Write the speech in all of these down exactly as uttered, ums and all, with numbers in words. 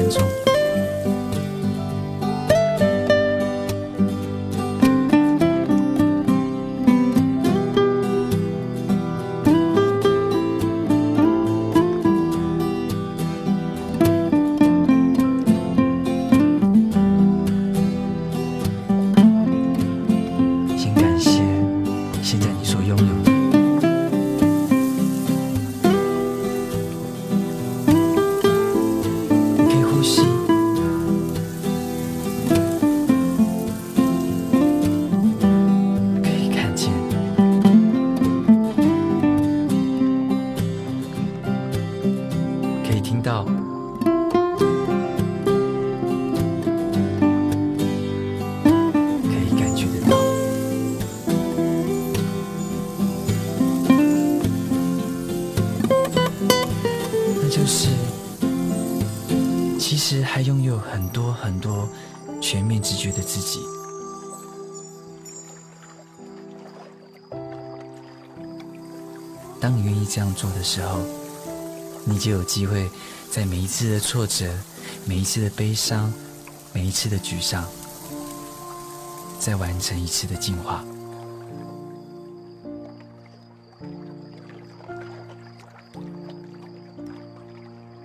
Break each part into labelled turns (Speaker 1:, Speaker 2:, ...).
Speaker 1: 分钟。先感谢现在你所拥有的。你可以呼吸，可以看见，可以听到，可以感觉得到。那就是其实还拥有很多很多全面直觉的自己。当你愿意这样做的时候，你就有机会在每一次的挫折、每一次的悲伤、每一次的沮丧，再完成一次的进化。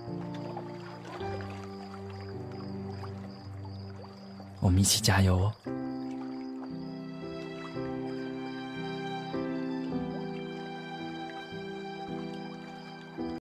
Speaker 1: 我们一起加油哦！